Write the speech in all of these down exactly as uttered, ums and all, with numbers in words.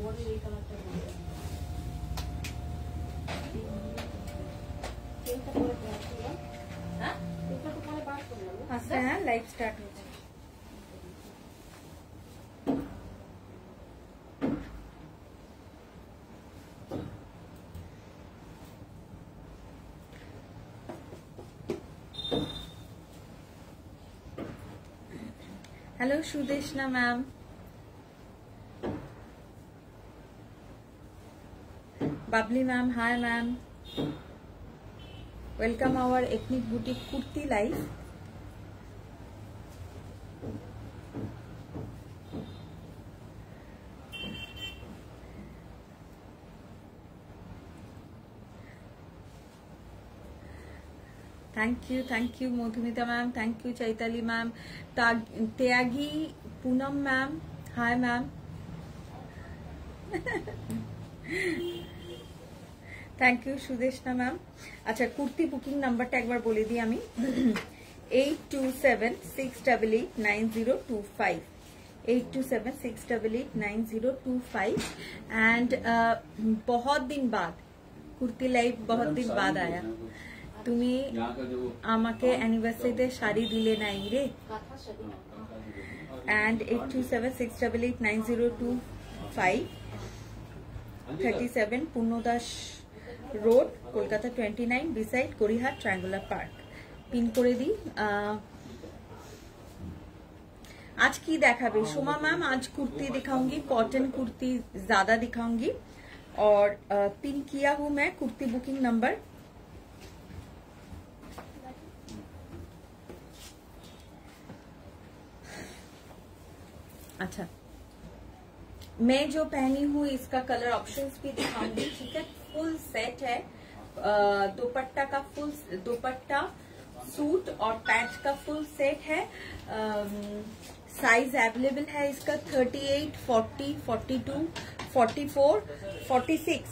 আচ্ছা হ্যাঁ live start হচ্ছে। Hello Sudeshna ma'am, Babli ma'am, hi ma'am, welcome our ethnic boutique kurti life. Thank you thank you Madhumita ma'am, thank you Chaitali ma'am, Tyagi Poonam ma'am, hi ma'am, thank you Sudeshna ma'am. अच्छा kurti booking नंबरটা একবার বলে দিই আমি eight two seven six double eight nine zero two five eight two seven six double eight nine zero two five and बहुत दिन बाद kurti live बहुत दिन बाद आया। তুমি আমাকে অ্যানিভার্সারিতে শাড়ি দিলে নাই রে। And eight two seven six double eight nine zero two five thirty seven Purnadas road Kolkata twenty nine beside Gariahat triangular park pin করে दी। आज की देखाबे सोमा मैम? आज कुर्ती दिखाऊंगी, कॉटन कुर्ती ज्यादा दिखाऊंगी और पिन किया हूं मैं कुर्ती बुकिंग नंबर। अच्छा मैं जो पहनी हूँ इसका कलर ऑप्शंस भी दिखाऊंगी, ठीक है। फुल सेट है, दुपट्टा का फुल दुपट्टा सूट और पैंट का फुल सेट है। साइज अवेलेबल है इसका thirty eight, forty, forty two, forty four, forty six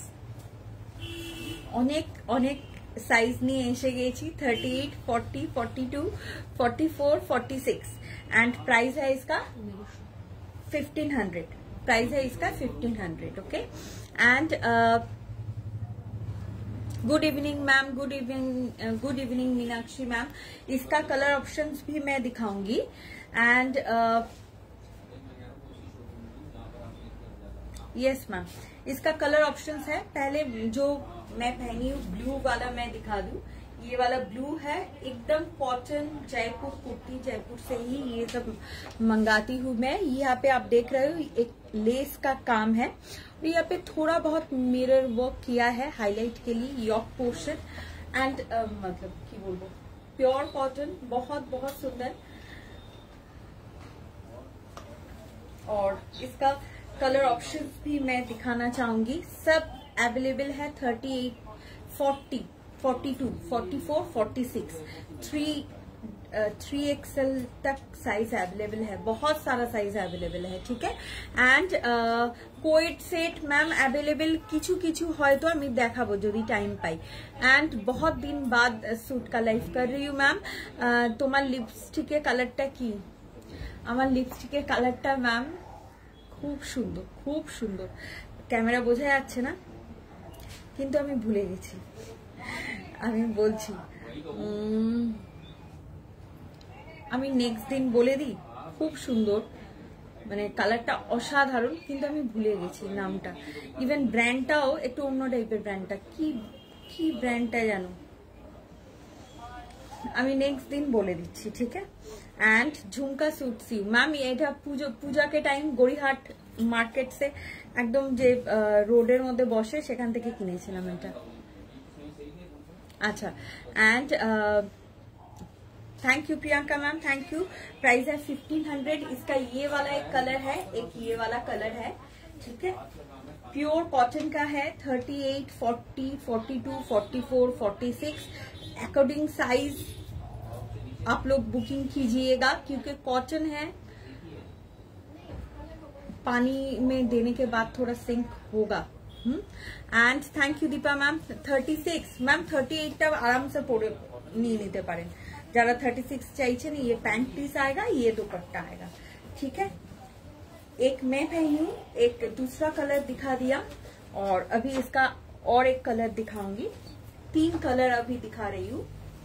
अनेक अनेक साइज নিয়ে এসে গেছি। Thirty eight, forty, forty two, forty four, forty six and price है इसका फिफ्टीन हंड्रेड। प्राइस है इसका fifteen hundred. Okay and good evening ma'am, good evening good evening Meenakshi ma'am. इसका कलर ऑप्शंस भी मैं दिखाऊंगी एंड यस मैम इसका colour options है। पहले जो मैं पहनी हूँ ब्लू वाला मैं दिखा दूं। ये वाला ब्लू है, एकदम कॉटन जयपुर कुर्ती, जयपुर से ही ये सब मंगाती हूँ मैं। यहाँ पे आप देख रहे हो एक लेस का काम है और यहाँ पे थोड़ा बहुत मिरर वर्क किया है हाईलाइट के लिए, यॉक पोर्शन एंड मतलब की बोलबो प्योर कॉटन, बहुत बहुत सुंदर। और इसका कलर ऑप्शंस भी मैं दिखाना चाहूंगी, सब अवेलेबल है thirty eight, forty, forty two, forty four, forty six, three three XL तक साइज अवेलेबल है, बहुत सारा साइज अवेलेबल है, ठीक है। And coord set ma'am available किछु किछु হয়তো আমি দেখাবো যদি টাইম পাই। एंड बहुत दिन बाद सूट का लाइव कर रही हूँ मैम। তোমার লিপস্টিকের কালারটা কি? আমার লিপস্টিকের কালারটা ম্যাম খুব সুন্দর, খুব সুন্দর। ক্যামেরা বোঝা যাচ্ছে না কিন্তু আমি ভুলে গেছি, আমি বলছি আমি নেক্সট দিন বলে দিই। খুব সুন্দর, মানে কালারটা অসাধারণ, কিন্তু আমি ভুলে গেছি নামটা। ইভেন ব্র্যান্ডটাও একটু অন্য টাইপের, ব্র্যান্ডটা কি কি ব্র্যান্ডটা জানো, আমি নেক্সট दिन বলে দিচ্ছি, ঠিক है। एंड झुमका सूट सी मैम এটা পূজা পূজা के टाइम গড়িহাট মার্কেট से একদম যে রোডের মধ্যে বসে সেখান থেকে কিনেছিলাম এটা। अच्छा and thank you Priyanka ma'am, thank you. Price है फिफ्टीन हंड्रेड। इसका ये वाला एक कलर है, एक ये वाला कलर है, ठीक है। प्योर कॉटन का है, thirty eight, forty, forty two, forty four, forty six according size आप लोग बुकिंग कीजिएगा क्योंकि कॉटन है, पानी में देने के बाद थोड़ा सिंक होगा। And thank you Deepa ma'am. Thirty six ma'am thirty eight टा आराम से पड़े नहीं निते पारें যারা थर्टी सिक्स চাইছেন। ये पैंट पीस आएगा, ये दुपट्टा आएगा, ठीक है। एक मैं पहनी हूँ, एक दूसरा कलर दिखा दिया, और अभी इसका और एक कलर दिखाऊंगी। तीन कलर अभी दिखा रही हूँ।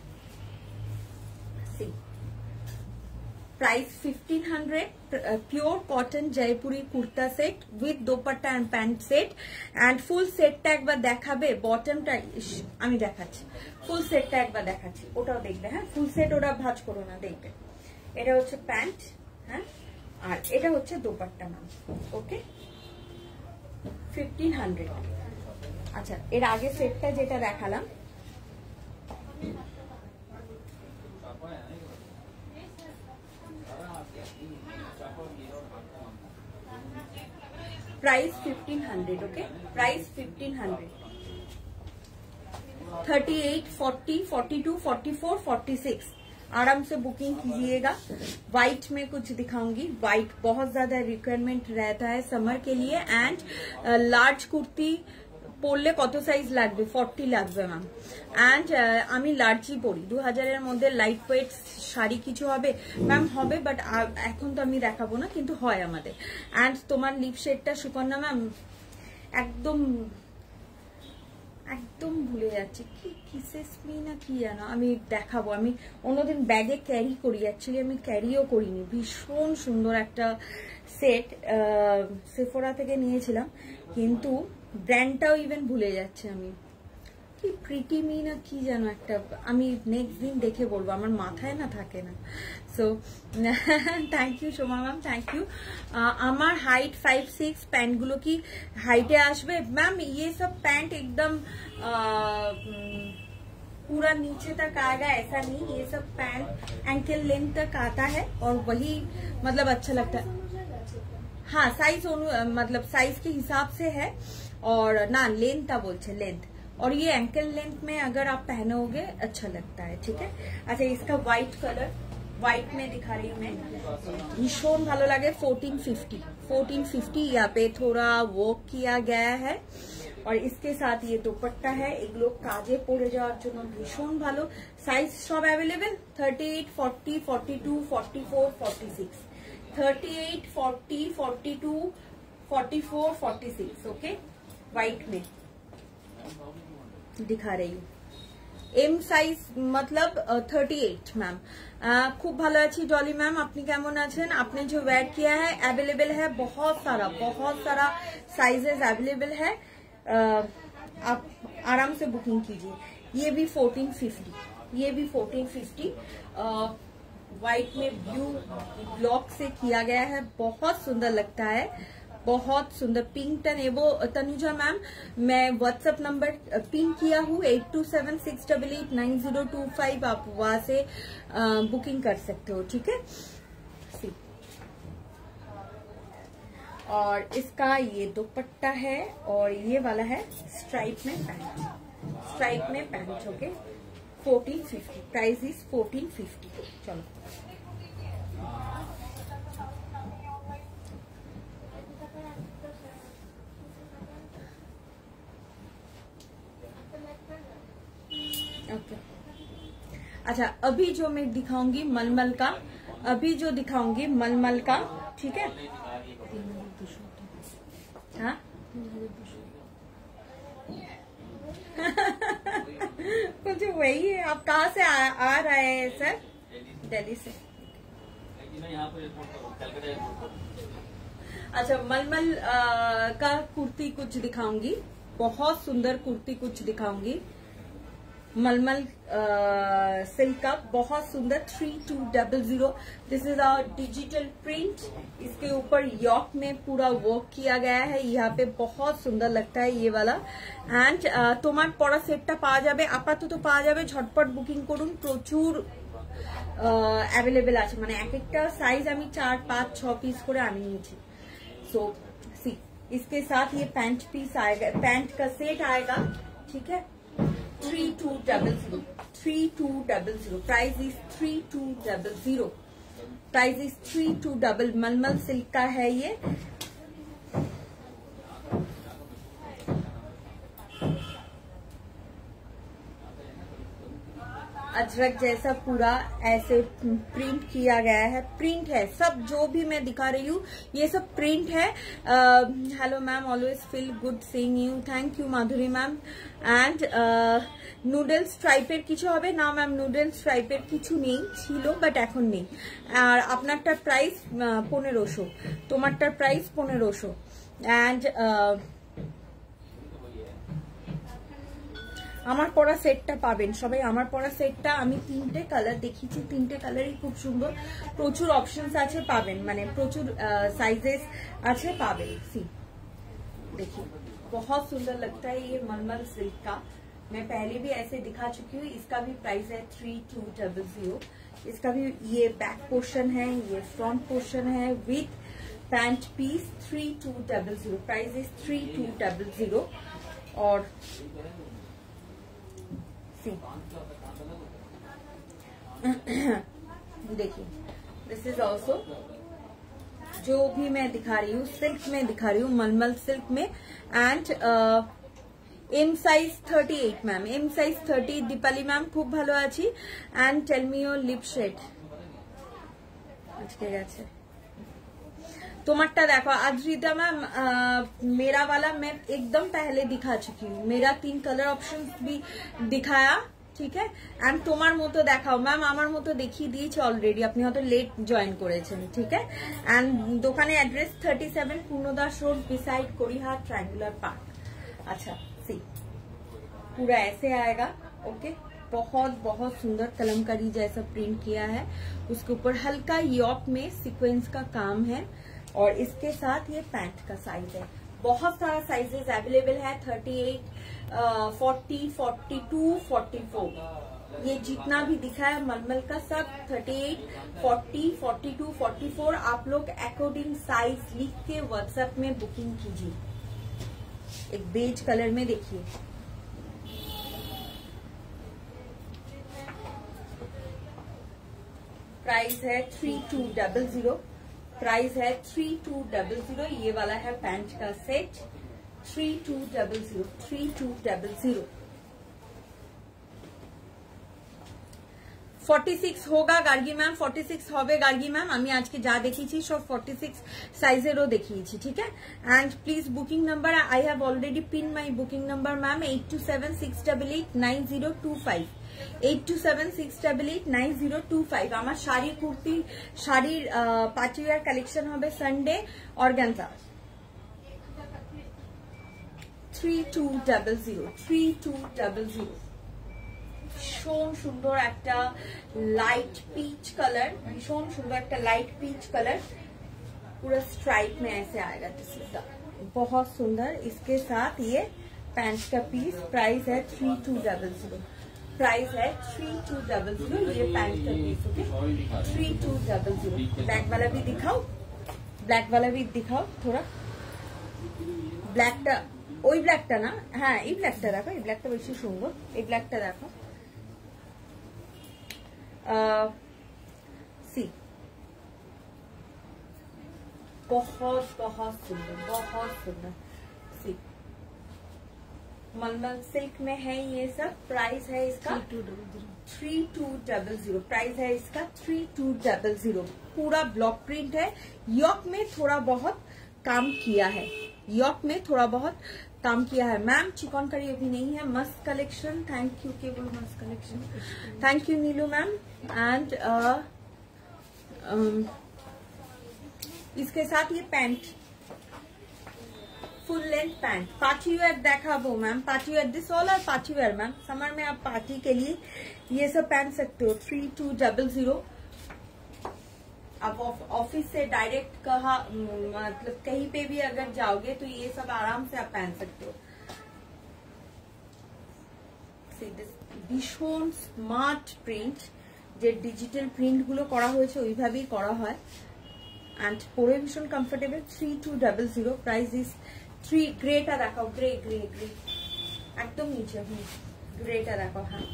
See price fifteen hundred, pure cotton Jaipuri kurta set with dupatta and pant set and full সেটটা একবার দেখাবে। বটমটা আমি দেখাচ্ছি, ফুল সেটটা একবার দেখাচ্ছি, ওটাও দেখবে। হ্যাঁ, ফুল সেট ওরা ভাঁজ করো না, দেখবে। এটা হচ্ছে প্যান্ট, হ্যাঁ, আর এটা হচ্ছে দোপাট্টা ম্যাম। Okay, fifteen hundred. আচ্ছা, এর আগে সেটটা যেটা দেখালাম, price fifteen hundred. Okay, price fifteen hundred. Thirty eight, forty, forty two, forty four, forty six आराम से बुकिंग कीजिएगा। व्हाइट में कुछ दिखाऊंगी। व्हाइट बहुत ज्यादा रिक्वायरमेंट रहता है समर के लिए। एंड लार्ज कुर्ती পরলে কত সাইজ লাগবে? ফর্টি লাগবে ম্যাম। অ্যান্ড আমি লার্জই পরি। দু হাজারের মধ্যে লাইট ওয়েট শাড়ি কিছু হবে ম্যাম? হবে, বাট এখন তো আমি দেখাবো না, কিন্তু হয় আমাদের। অ্যান্ড তোমার লিপ শেডটা সুকন্যা ম্যাম একদম একদম ভুলে যাচ্ছি, কি কিসেস মি না কি জানো, আমি দেখাবো। আমি অন্যদিন ব্যাগে ক্যারি করি, অ্যাকচুয়ালি আমি ক্যারিও করিনি। ভীষণ সুন্দর একটা সেট, সেফোরা থেকে নিয়েছিলাম, কিন্তু ব্র্যান্ডটাও ইভেন ভুলে যাচ্ছে আমি। কি প্রিটি মি না কি জানো একটা, আমি নেক্সট দিন দেখে বলবো, আমার মাথায় না থাকে না। So thank you Soma ma'am, thank you. আমার হাইট ফাइव सिक्स, पैंट गुलो की हाइटे आसबे मैम? ये सब पैंट एकदम पूरा नीचे तक आएगा ऐसा नहीं, ये सब पैंट एंकल लेंथ तक आता है, और वही मतलब अच्छा लगता है। हाँ, साइज मतलब साइज के हिसाब से है, और ना लेंथ बोलते लेंथ, और ये एंकल लेंथ में अगर आप पहनोगे अच्छा लगता है। ठीक है। अच्छा, इसका व्हाइट कलर, व्हाइट में दिखा रही हूँ मैं, भीषण ভালো লাগে। फोर्टीन फिफ्टी, फोर्टीन फिफ्टी यहाँ पे थोड़ा वर्क किया गया है, और इसके साथ ये दुपट्टा है। এগুলো কাজে পড়ে যাওয়ার জন্য ভীষণ ভালো। সাইজ সব available, thirty eight, forty, forty two, forty four, forty six, thirty eight, forty, forty two, forty four, forty six. Okay, white में दिखा रही हूँ। एम साइज मतलब थर्टी एट मैम। खूब ভালো আছি डॉली मैम, আপনি কেমন আছেন? आपने जो वेयर किया है अवेलेबल है, बहुत सारा बहुत सारा साइजेस अवेलेबल है। आ, आप आराम से बुकिंग कीजिए। ये भी फोर्टीन फिफ्टी, ये भी फोर्टीन फिफ्टी। व्हाइट में ब्लू ब्लॉक से किया गया है, बहुत सुंदर लगता है, बहुत सुंदर। पिंक टन एवो तनुजा मैम, मैं व्हाट्सएप नंबर पिंक किया हूँ eight two seven six double eight nine zero two five, आप वहां से आ, बुकिंग कर सकते हो। ठीक है। सी, और इसका ये दुपट्टा है, और ये वाला है स्ट्राइप में पैंट, स्ट्राइप में pant. Okay, fourteen fifty, price is fourteen fifty. चलो, ओके। अच्छा, अभी जो मैं दिखाऊंगी मलमल का, अभी जो दिखाऊंगी मलमल का, ठीक है। हाँ कुछ वही है। आप कहाँ से आ, आ रहे हैं सर? दिल्ली से। अच्छा, मलमल का कुर्ती कुछ दिखाऊंगी, बहुत सुंदर कुर्ती कुछ दिखाऊंगी। मलमल सिल्क का बहुत सुंदर three two double zero. This is our digital print. इसके ऊपर यॉक में पूरा वर्क किया गया है, यहाँ पे बहुत सुंदर लगता है ये वाला। एंड তোমার পরা সেটটা পাওয়া যাবে, আপাতত পাওয়া যাবে, ঝটপট বুকিং করুন, প্রচুর অ্যাভেলেবেল আছে। মানে এক একটা সাইজ আমি চার পাঁচ ছ পিস করে আনিয়েছি। सो सी, इसके साथ ये पैंट पीस आएगा, पैंट का सेट आएगा। ठीक है, three two double zero, three two double zero, price is three two double zero, price is three two double. मलमल सिल्क का है ये। अजरक जैसा पूरा ऐसे प्रिंट किया गया है, प्रिंट है सब जो भी मैं दिखा रही हूँ ये सब प्रिंट है। Hello ma'am, always feel good seeing you, thank you Madhuri ma'am. And noodles টাইপের কিছু হবে না ম্যাম, নুডলস টাইপের কিছু নেই, ছিল বাট এখন নেই। আর আপনারটার প্রাইস পনেরোশো, তোমারটার প্রাইস পনেরোশো। অ্যান্ড আমার পরা সেটটা পাবেন সবাই, আমার পরা সেটটা আমি তিনটে কালার দেখিয়েছি, তিনটে কালারই খুব সুন্দর, প্রচুর অপশনস আছে পাবেন, মানে প্রচুর সাইजेस আছে পাবেন। सी देखिए बहुत सुंदर लगता है ये मलमल सिल्क का, मैं पहले भी ऐसे दिखा चुकी हूँ। इसका भी प्राइस है थ्री टू डबल जीरो। इसका भी ये बैक पोर्शन है, ये फ्रंट पोर्शन है with pant piece, three two double zero. Price is three two double zero. और देखिए दिस इज ऑल्सो, जो भी मैं दिखा रही हूँ सिल्क में दिखा रही हूँ, मलमल सिल्क में। And M size thirty eight ma'am, M size thirty. Deepali ma'am खूब भालो आछि। And tell me your lip shade. আজকে গেছে তোমারটা দেখো আদ্রিতা मैम, मेरा वाला मैं एकदम पहले दिखा चुकी हूँ, मेरा तीन कलर ऑप्शन भी दिखाया, ठीक है। एंड তোমার মতো দেখাও ম্যাম, আমার মতো দেখিয়ে দিয়েছি অলরেডি, আপনি হয়তো লেট জয়েন করেছেন, ঠিক है। एंड দোকানে address thirty seven Purnadas road beside Gariahat triangular park. अच्छा सी पूरा ऐसे आएगा, ओके। बहुत बहुत सुंदर कलमकारी जैसा प्रिंट किया है, उसके ऊपर हल्का यॉक में सीक्वेंस का काम है। और इसके साथ ये पैंट का साइज है, बहुत सारा साइजेस अवेलेबल है, thirty eight, forty, forty two, forty four. ये जितना भी दिखा है मलमल का सब thirty eight, forty, forty two, forty four. आप लोग अकॉर्डिंग साइज लिख के व्हाट्सएप में बुकिंग कीजिए। एक बेज कलर में देखिए, प्राइस है three two double zero. Price है थ्री टू डबल जीरो। ये वाला है पैंट का set, three two double zero, three two double zero. Forty six होगा गार्गी मैम, फोर्टी सिक्स होबे गार्गी मैम। আমি আজকে যা দেখিয়েছি সব फोर्टी सिक्स সাইজেরও দেখিয়েছি, ঠিক है। And please booking number I have already pin my booking number ma'am, eight two seven six double eight nine zero two five, eight two seven six double eight nine zero two five. আমার শাড়ি কুর্তি শাড়ির party wear collection হবে Sunday organza, three two double zero, three two double zero. ভীষণ সুন্দর একটা light peach colour, भीषण सुंदर একটা light peach colour, पूरा स्ट्राइप में ऐसे आएगा। दिस इज बहुत सुंदर। इसके साथ ये पैंट का पीस, प्राइस है three two double zero. Price है थ्री टू डबल जीरो। ये पैंट का piece, okay, three two double zero. Black वाला भी दिखाओ, ब्लैक वाला भी दिखाओ थोड़ा। ব্ল্যাকটা ওই ব্ল্যাকটা না, হ্যাঁ এই ব্ল্যাকটা দেখো, এই ব্ল্যাকটা বেশি সুন্দর, এই ব্ল্যাকটা দেখো। सी बहुत बहुत सुंदर, बहुत सुंदर। सी मलमल सिल्क में है ये सब। प्राइस है इसका three two double zero. Price है इसका थ्री टू डबल जीरो। पूरा ब्लॉक प्रिंट है, यॉक में थोड़ा बहुत काम किया है, यॉक में थोड़ा बहुत काम किया है। मैम चिकनकारी अभी नहीं है, मस्त कलेक्शन, थैंक यू केवल मस्त collection, thank you Neelu ma'am. And इसके साथ ये pant, full length pant, party wear देखाबो ma'am, party wear this all are party wear ma'am. Summer में आप पार्टी के लिए ये सब पहन सकते हो। Three two double zero. आप ऑफिस से डायरेक्ट कहा मतलब कहीं पे भी अगर जाओगे तो ये सब आराम से आप पहन सकते हो। ভীষণ স্মার্ট প্রিন্ট, যে ডিজিটাল প্রিন্ট গুলো করা হয়েছে ওইভাবেই করা হয়। एंड পরে ভীষণ comfortable. Three two double zero. Price is three. গ্রেটা দেখাও, গ্রে গ্রে গ্রে একদম নিচে, হুম গ্রেটা দেখাও। হ্যাঁ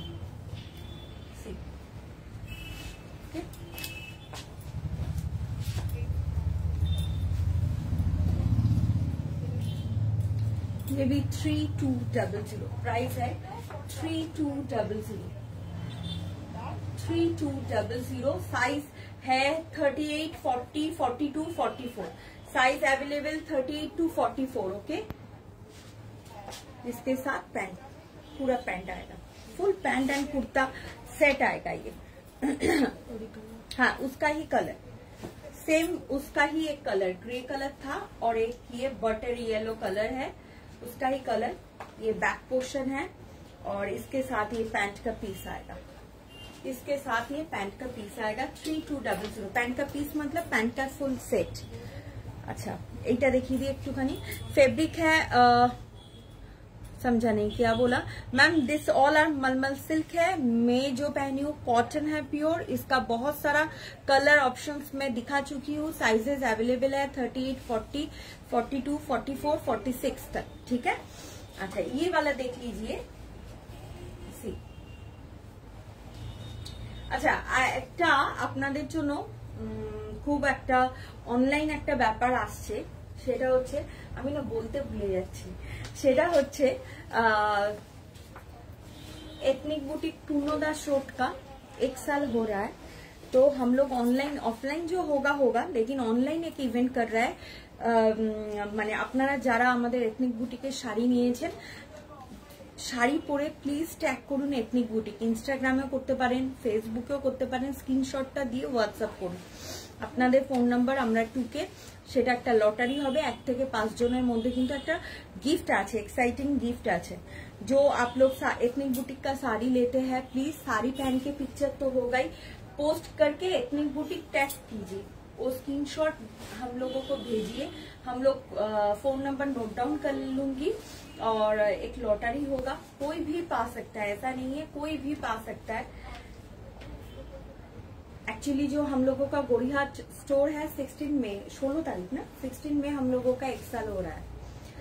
ये भी three two double zero. Price है three two double zero. Three two double zero. Size है thirty eight, forty, forty two, forty four. Size available thirty eight two forty four. Okay, इसके साथ पैंट, पूरा पैंट आएगा, full pant and kurta set आएगा ये। हाँ, उसका ही कलर सेम, उसका ही एक कलर ग्रे कलर था और एक ये बटर येलो कलर है, उसका ही कलर। ये बैक पोर्शन है और इसके साथ ये पैंट का पीस आएगा, इसके साथ ये पैंट का पीस आएगा। Three two double zero. Pant का पीस मतलब पैंट का फुल सेट। अच्छा, এইটা দেখিয়ে দিই একটুখানি। फैब्रिक है आ, समझा नहीं क्या बोला ma'am. This all are malmal silk है। मैं जो पहनी हूँ कॉटन है प्योर। इसका बहुत सारा कलर ऑप्शंस मैं दिखा चुकी हूँ। साइजेस अवेलेबल है thirty eight, forty, forty two, forty four, forty six तक। ठीक है। अच्छा, ये वाला देख लीजिए। सी, अच्छा, একটা আপনাদের জন্য খুব একটা অনলাইন একটা ব্যাপার আসছে, সেটা হচ্ছে আমি না বলতে ভুলে যাচ্ছি, সেটা হচ্ছে एथनिक बुटीक टूनोदा शूट का एक साल हो रहा है। तो हम लोग ऑनलाइन ऑफलाइन जो होगा होगा लेकिन ऑनलाइन एक इवेंट कर रहा है। মানে আপনারা যারা আমাদের এথনিক বুটিকের শাড়ি নিয়েছেন, শাড়ি পরে প্লিজ ট্যাগ করুন এথনিক বুটিক। ইনস্টাগ্রামেও করতে পারেন, ফেসবুকেও করতে পারেন। স্ক্রিনশটটা দিয়ে হোয়াটসঅ্যাপ করুন আপনাদের ফোন নাম্বার, আমরা টুকে সেটা একটা লটারি হবে। এক থেকে পাঁচ জনের মধ্যে কিন্তু একটা गिफ्ट আছে, एक्साइटिंग गिफ्ट আছে। जो आप लोग एथनिक बुटीक का साड़ी लेते हैं प्लीज साड़ी पहन के पिक्चर तो होगा ही, पोस्ट करके एथनिक बुटीक टैग कीजिए, वो स्क्रीनशॉट हम लोगों को भेजिए। हम लोग फोन नंबर नोट डाउन कर लूंगी और एक लॉटरी होगा। कोई भी पा सकता है, ऐसा नहीं है, कोई भी पा सकता है। एक्चुअली जो हम लोगों का गोड़ीहाट स्टोर है सिक्सटीन में, सोलह तारीख ना, सिक्सटीन में हम लोगों का एक साल हो रहा है।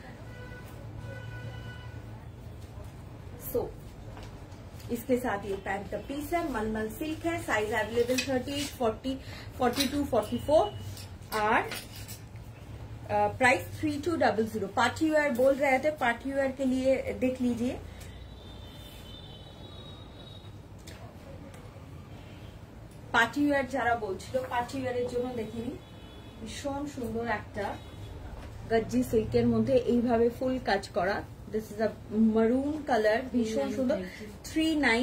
सो so, इसके साथ ये पैंट का पीस है, मलमल सिल्क है। Size available thirty eight, forty, forty two, forty four और price three two double zero. Party wear बोल रहे थे, पार्टी वेयर के लिए देख लीजिए। পার্টি ওয়্যার যারা বলছিল, পার্টি ওয়্যারের জন্য দেখিনি, ভীষণ সুন্দর একটা গজ্জি সিল্কের মধ্যে এইভাবে ফুল কাজ করা। দিস ইজ আ মারুন কালার, ভীষণ সুন্দর। Three nine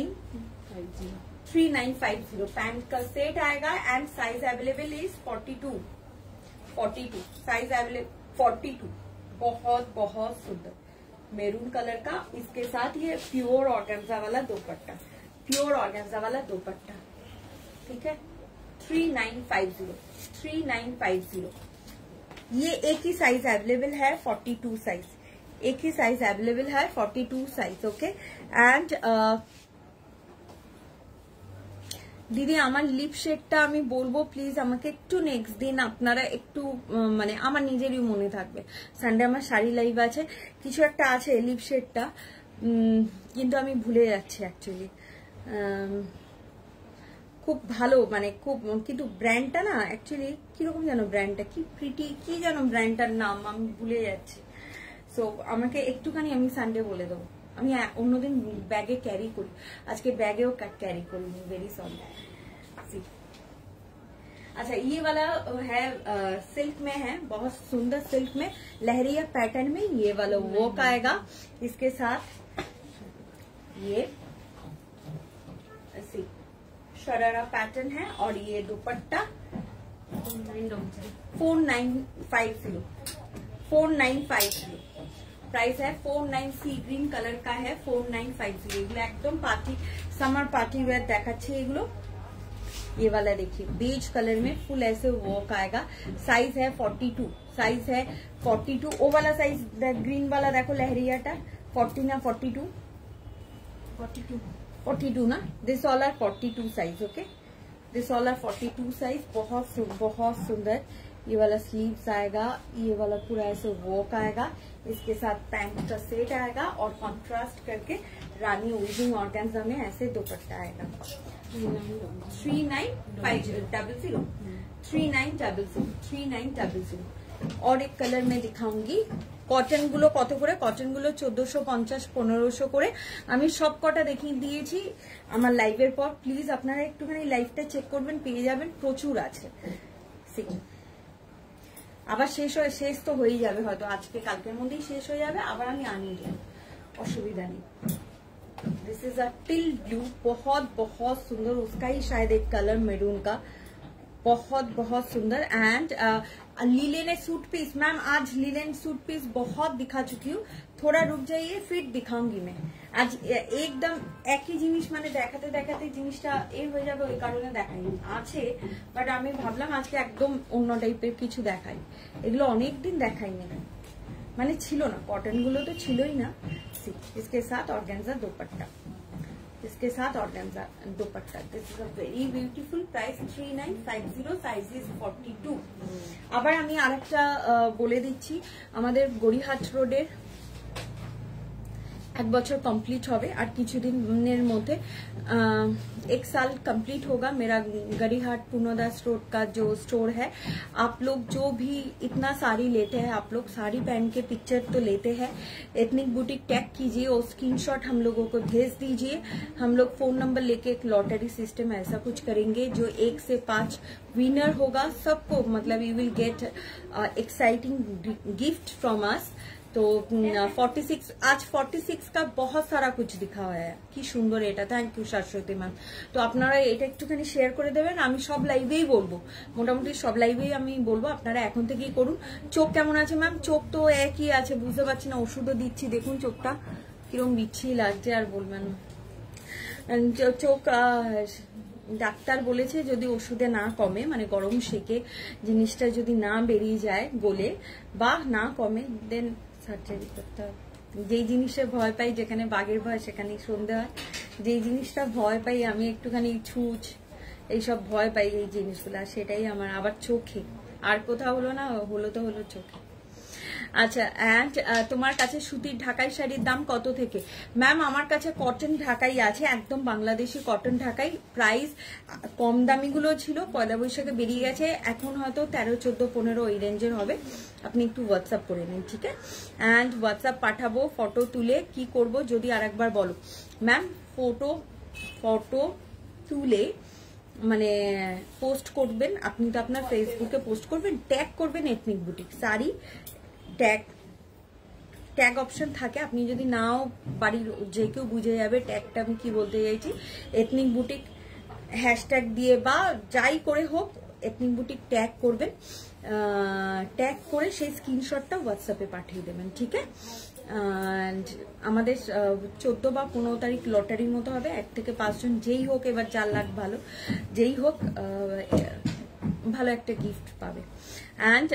five zero pant का सेट आएगा and size available is forty two, forty two size available forty two. बहुत बहुत सुंदर मेरून कलर का। इसके साथ ये प्योर ऑर्गेन्जा वाला दुपट्टा, प्योर ऑर्गेन्जा वाला दुपट्टा। ठीक है, three nine five zero, three nine five zero. ये एक ही साइज अवेलेबल है, फोर्टी टू साइज, एक ही साइज अवेलेबल है, forty two size. Okay. And দিদি আমার লিপ শেডটা আমি বলবো প্লিজ আমাকে একটু নেক্সট দিন আপনারা একটু, মানে আমার নিজেরই মনে থাকবে, সানডে আমার শাড়ি লাইভ আছে, কিছু একটা আছে লিপ শেডটা, কিন্তু আমি ভুলে যাচ্ছি অ্যাকচুয়ালি। খুব ভালো, মানে খুব, কিন্তু ব্র্যান্ডটা না অ্যাকচুয়ালি কিরকম যেন, ব্র্যান্ডটা কি প্রিটি, কি যেন ব্র্যান্ডটার নাম আমি ভুলে যাচ্ছি। সো আমাকে একটুখানি আমি সানডে বলে দেবো। আমি অন্যদিন ব্যাগে ক্যারি করি, আজকে ব্যাগেও ক্যারি করি, वेरी सॉरी। अच्छा, ये वाला है सिल्क में है, बहुत सुंदर सिल्क में, लहरिया पैटर्न में ये वाला वर्क आएगा। इसके साथ ये ऐसी शरारा पैटर्न है और ये dupatta four nine five zero, four nine five zero price है। Four nine sea green colour का है, फोर नाइन फाइव जीरो। এগুলো একদম পার্টি, সামার পার্টি ওয়্যার দেখাচ্ছে এগুলো। ये वाला देखिए बेज कलर में फुल ऐसे वर्क आएगा। साइज है फोर्टी टू, साइज है फोर्टी टू। वो वाला साइज ग्रीन वाला देखो लहरियाटा, फोर्टी ना forty two, forty two, forty two ना। This all are forty two size. Okay, this all are forty two size. बहुत बहुत सुंदर ये वाला स्लीव्स आएगा, ये वाला पूरा ऐसे वर्क आएगा। इसके साथ पैंट का सेट आएगा और कॉन्ट्रास्ट करके रानी वीविंग ऑर्गेन्जा में ऐसे दुपट्टा आएगा। Three nine five zero double zero, three nine double zero, three nine double zero. और एक कलर में दिखाऊंगी, কটন গুলো কত করে, কটন গুলো চোদ্দশো পঞ্চাশ পনেরোশো করে আমি সব কটা দেখিয়ে দিয়েছি আমার লাইভের পর। প্লিজ আপনারা একটুখানি লাইভটা চেক করবেন, পেয়ে যাবেন, প্রচুর আছে। আবার শেষ হয়ে শেষ তো হয়ে যাবে হয়তো, আজকে কালকের মধ্যেই শেষ হয়ে যাবে, আবার আমি আনিয়ে দেব, অসুবিধা নেই। This is a teal blue, बहुत बहुत सुंदर, उसका ही शायद एक कलर मेरून का, बहुत बहुत सुंदर। And linen suit piece, ma'am आज लीलेन सूट पीस बहुत दिखा चुकी हूँ, थोड़ा रुक जाइए फिर दिखाऊंगी मैं। आज एकदम एक ही जिनिस माने देखाते देखाते जिनिसटा ए হয়ে যাবে, ওই কারণে দেখাইনি, আছে বাট আমি ভাবলাম আজকে একদম অন্য টাইপের কিছু দেখাই, এগুলো অনেকদিন দেখাইনি, মানে ছিল না, কটন গুলো তো ছিলই না। इसके साथ ऑर्गेन्जा दुपट्टा, इसके साथ organza dupatta, this is a very beautiful, price three nine five zero, size is forty two. আবার আমি আরেকটা বলে দিচ্ছি, আমাদের গড়িয়াহাট রোডের एक बच्चर कंप्लीट होवे और किछु दिनेर मध्य एक साल कंप्लीट होगा मेरा गड़ीहाट पूर्णदास रोड का जो स्टोर है। आप लोग जो भी इतना साड़ी लेते हैं, आप लोग साड़ी पहन के पिक्चर तो लेते हैं, एथनिक बुटीक टैग कीजिए और स्क्रीनशॉट हम लोगों को भेज दीजिए। हम लोग फोन नंबर लेके एक लॉटरी सिस्टम ऐसा कुछ करेंगे, जो एक से पांच विनर होगा सबको, मतलब you will get exciting gift from us. तो छियालीस आज छियालीस का बहुत सारा कुछ दिखा हुआ है, কি সুন্দর এটা, থ্যাংক ইউ শাশ্বতী ম্যাম। তো আপনারা এটা একটুখানি শেয়ার করে দেবেন, আমি সব লাইভেই বলবো, মোটামুটি সব লাইভেই আমি বলবো, আপনারা এখন থেকেই করুন। চোখ কেমন আছে ম্যাম? চোখ তো একই আছে, বুঝতে পারছি না, ওষুধও দিচ্ছি, দেখুন চোখটা কিরকম বিচ্ছিরি লাগছে, আর বলবেন চোখ ডাক্তার বলেছে যদি ওষুধে না কমে, মানে গরম সেকে জিনিসটা যদি না বেরিয়ে যায় গলে বা না কমে, দেন সার্জারি করতে হবে। যেই জিনিসে ভয় পাই, যেখানে বাঘের ভয় সেখানেই সন্ধে হয়, যেই জিনিসটা ভয় পাই আমি একটুখানি ছুঁচ এইসব ভয় পাই এই জিনিসগুলো, সেটাই আমার। আবার চোখে, আর কোথাও হলো না, হলো তো হলো চোখে। আচ্ছা, এন্ড তোমার কাছে সুতির ঢাকাই শাড়ির দাম কত থেকে? ম্যাম আমার কাছে কটন ঢাকাই আছে, একদম বাংলাদেশি কটন ঢাকাই। প্রাইস কম দামি গুলো ছিল, পয়লা বৈশাখে বেরিয়ে গেছে, এখন হয়তো তেরো চোদ্দ পনেরো ওই রেঞ্জের হবে। আপনি একটু হোয়াটসঅ্যাপ করে নিন, ঠিক আছে? এন্ড হোয়াটসঅ্যাপ পাঠাবো, ফটো তুলে কি করব যদি আরেকবার বলো। ম্যাম ফটো ফটো তুলে মানে পোস্ট করবেন, আপনি তো আপনার ফেসবুকে পোস্ট করবেন, ট্যাগ করবেন Ethnic Boutique sari, tag tag option থাকে, আপনি যদি নাও বাড়ির যে কেউ বুঝে যাবে ট্যাগটা আমি কি বলতে চাইছি। এথনিক বুটিক হ্যাশট্যাগ দিয়ে বা যাই করে হোক এথনিক বুটিক ট্যাগ করবেন, ট্যাগ করে সেই স্ক্রিনশটটা হোয়াটসঅ্যাপে পাঠিয়ে দেবেন, ঠিক আছে? আমাদের চোদ্দ বা পনেরো তারিখ লটারির মতো হবে, এক থেকে পাঁচজন যেই হোক, এবার চার লাখ ভালো, যেই হোক ভালো একটা গিফট পাবে। And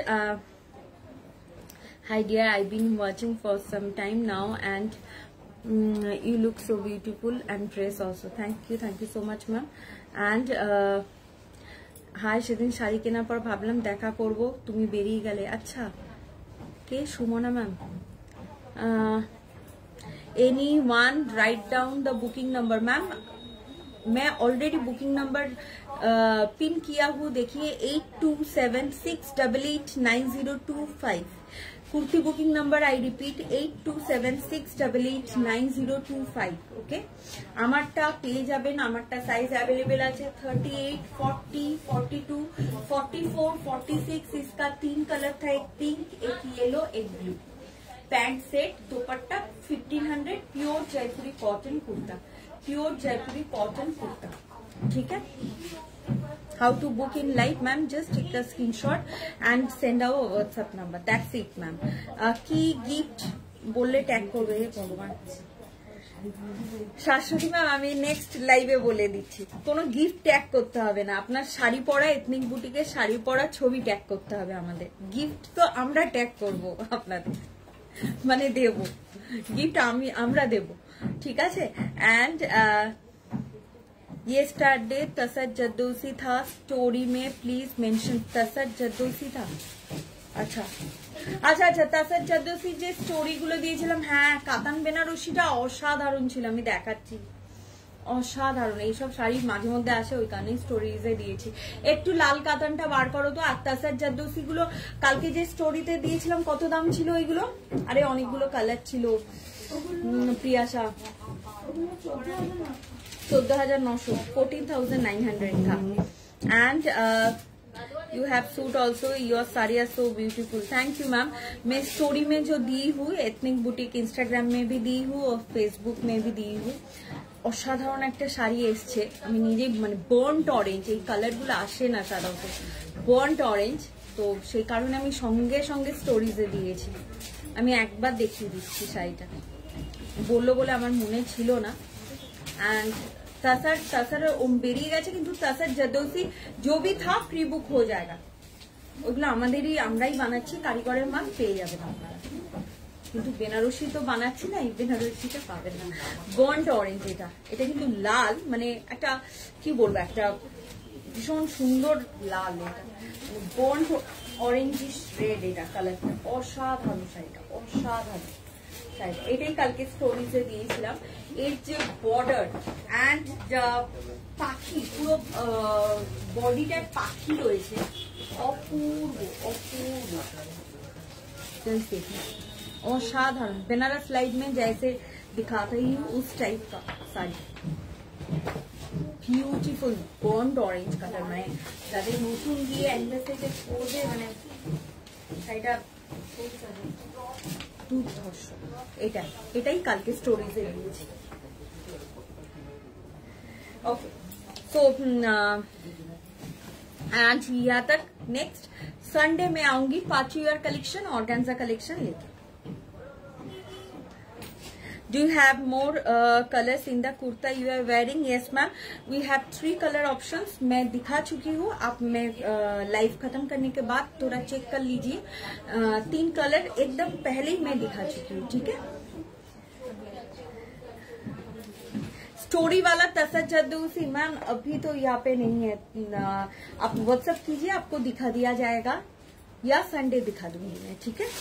hi dear, I've been watching for some time now and um, you look so beautiful and dress also. Thank you, thank you so much ma'am. And uh, hi, সেদিন শাড়ি কেনার পর ভাবলাম দেখা করব, তুমি বেরিয়ে গেলে। আচ্ছা, কে? Sumana ma'am. Any one write down the booking number. Ma'am मैं ऑलरेडी बुकिंग नंबर पिन किया हूँ, देखिए eight two seven six double eight nine zero two five. Kurti booking number I repeat eight two seven six double eight nine zero two five. Okay, আমারটা পেয়ে যাবেন, আমারটা size available আছে thirty eight, forty, forty two, forty four, forty six. इसका तीन colour था, एक pink, एक येलो, एक blue. Pant set, dupatta fifteen hundred, pure Jaipuri cotton kurta, pure Jaipuri cotton kurta, ठीक है? How to book in live, ma'am? Just take a screenshot and send our WhatsApp number. That's it, ma'am. Uh, की gift बोले tag করবে ভগবান। শাশুড়ি ma'am আমি next লাইভে বলে দিচ্ছি, কোনো গিফট ট্যাগ করতে হবে না, আপনার শাড়ি পরা এথনিক বুটিকের শাড়ি পরা ছবি ট্যাগ করতে হবে আমাদের। গিফট তো আমরা ট্যাগ করব আপনাদের, মানে দেব গিফট, আমি আমরা দেব, ঠিক আছে? एंड ये स्टार्ट डे तसद जद्दोसी था, स्टोरी में प्लीज मेंशन तसद जद्दोसी था। अच्छा আচ্ছা আচ্ছা তাসাদ জাদোসি যে স্টোরি গুলো দিয়েছিলাম, হ্যাঁ কাতান বেনারসিটা অসাধারণ ছিল, আমি দেখাচ্ছি অসাধারণ। এইসব শাড়ি মাঝে মধ্যে আসে, ওই কারণেই স্টোরিজে দিয়েছি। একটু লাল কাতানটা বার করো তো। আর তাসার জারদৌসি গুলো কালকে যে স্টোরিতে দিয়েছিলাম কত দাম ছিল ওইগুলো? আরে অনেকগুলো কালার ছিল প্রিয়াশা। चौदह हजार नौ सौ, फोर्टीन थाउजेंड नाइन हंड्रेड का। And you have suit also, your sari are so beautiful. Thank you ma'am. मैं स्टोरी में जो दी हूँ, एथनिक बुटीक इंस्टाग्राम में भी दी हूँ और फेसबुक में भी दी हूँ। অসাধারণ একটা শাড়ি এসছে। আমি নিজে মানে বার্ন্ট অরেঞ্জ, এই কালারগুলো আসে না সাধারণত, বার্ন্ট অরেঞ্জ, তো সেই কারণে আমি সঙ্গে সঙ্গে স্টোরিজে দিয়েছি। আমি একবার দেখিয়ে দিচ্ছি শাড়িটা, বললো বলে আমার মনে ছিল না। एंड तसर तसर बेरिए গেছে, কিন্তু तसर जरदौसी जो भी था प्री बुक हो जाएगा। ওগুলো আমাদেরই, আমরাই বানাচ্ছি, কারিগরের মাল পেয়ে যাবেন আপনারা। কিন্তু বেনারসি তো বানাচ্ছি না, এই বেনারসিটা পাবেন না। বন্ড অরেঞ্জ, এটা এটা কিন্তু লাল, মানে একটা কি বলবো, একটা ভীষণ সুন্দর লাল। এটা বন্ড অরেঞ্জিশ রেড, এটা কালারটা অসাধারণ। শাড়িটা অসাধারণ। এটাই কালকে স্টোরিজে দিয়েছিলাম। এর যে বর্ডার অ্যান্ড পাখি, পুরো বডিটায় পাখি রয়েছে, অপূর্ব অপূর্ব, অসাধারণ। বেনারস লাইট में जैसे दिखाते ही उस टाइप का sari, beautiful burnt orange colour. মানে যাদের নতুন দিয়ে অ্যানিভার্সারিতে পরবে, মানে শাড়িটা দুর্ধর্ষ। এটা এটাই কালকে স্টোরিজে দিয়েছি। ओके, सो एंड यहाँ तक। नेक्स्ट संडे में आऊंगी पांच ईयर कलेक्शन, ऑर्गेन्जा कलेक्शन लेके। Do you have more uh, colors in the kurta you are wearing? Yes ma'am, we have three color options. मैं दिखा चुकी हूँ, आप मैं लाइव uh, खत्म करने के बाद थोड़ा चेक कर लीजिए। uh, तीन कलर एकदम पहले ही मैं दिखा चुकी हूँ, ठीक है। स्टोरी वाला तसर जरदौसी मैम अभी तो यहाँ पे नहीं है, आप व्हाट्सएप कीजिए, आपको दिखा दिया जाएगा, या संडे दिखा दूंगी मैं, ठीक है।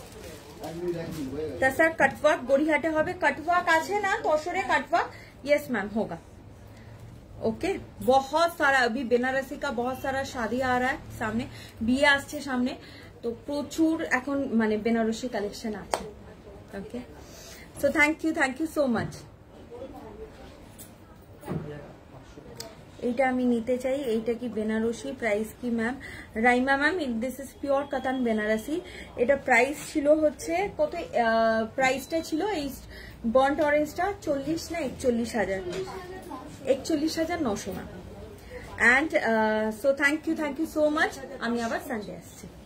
तसर कटवर्क गड़ियाहाटे होबे, कटवर्क आछे ना तसरे कटवर्क? यस मैम होगा। ओके, बहुत सारा अभी बेनारसी का बहुत सारा शादी आ रहा है सामने, बिये आसছে सामने, तो प्रचुर এখন মানে বেনারসি কালেকশন আছে। Okay, so thank you, thank you so much. এটা আমি নিতে চাই। এইটা কি বেনারসি? প্রাইস কি ma'am? Raima ma'am, this is pure katan Benarasi. এটা প্রাইস ছিল হচ্ছে কত? প্রাইসটা ছিল এই বন্ড অরেঞ্জটা চল্লিশ না একচল্লিশ হাজার, একচল্লিশ হাজার নশো ম্যাম। And so thank you, thank you so much. আমি আবার সানডে আসছি।